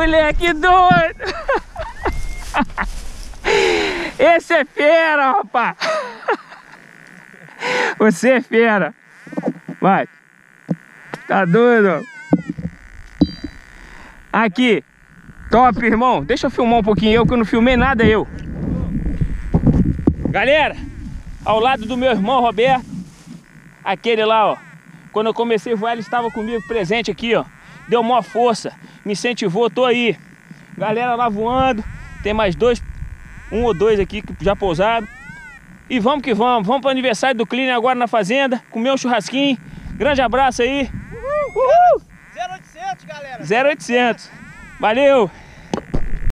moleque doido! Esse é fera, rapaz! Você é fera! Vai! Tá doido? Aqui! Top, irmão! Deixa eu filmar um pouquinho que eu não filmei nada eu! Galera! Ao lado do meu irmão Roberto, aquele lá, ó. Quando eu comecei a voar, ele estava comigo presente aqui, ó. Deu maior força, me incentivou, tô aí. Galera lá voando, tem mais um ou dois aqui que já pousaram. E vamos que vamos, vamos para o aniversário do Cleaner agora na fazenda, comer um churrasquinho. Grande abraço aí. Uhul! 0800, galera. 0800. Valeu.